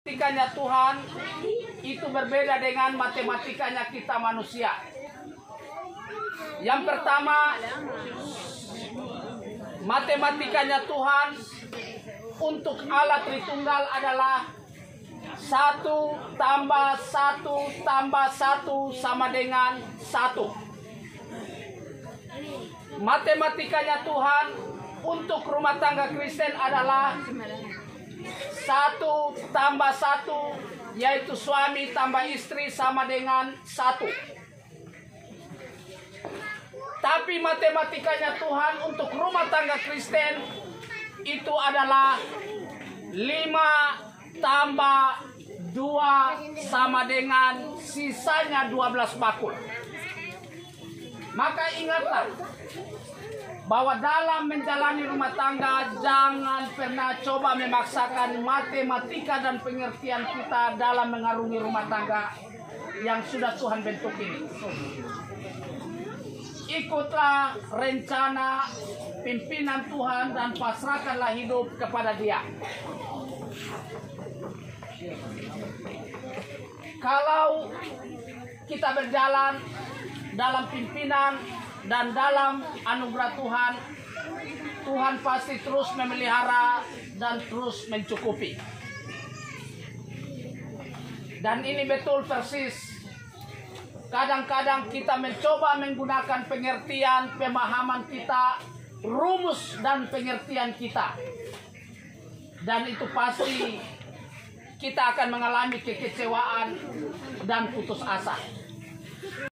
Matematikanya Tuhan itu berbeda dengan matematikanya kita manusia. Yang pertama, matematikanya Tuhan untuk Allah Tritunggal adalah 1 tambah 1 tambah 1 sama dengan 1. Matematikanya Tuhan untuk rumah tangga Kristen adalah 1 tambah 1, yaitu suami tambah istri sama dengan 1. Tapi matematikanya Tuhan untuk rumah tangga Kristen itu adalah 5 tambah 2 sama dengan sisanya 12 bakul. Maka ingatlah bahwa dalam menjalani rumah tangga jangan pernah coba memaksakan matematika dan pengertian kita dalam mengarungi rumah tangga yang sudah Tuhan bentuk ini. Ikutlah rencana pimpinan Tuhan dan pasrahkanlah hidup kepada Dia. Kalau kita berjalan dalam pimpinan dan dalam anugerah Tuhan, Tuhan pasti terus memelihara dan terus mencukupi. Dan ini betul persis. Kadang-kadang kita mencoba menggunakan pengertian, pemahaman kita, rumus dan pengertian kita. Dan itu pasti kita akan mengalami kekecewaan dan putus asa.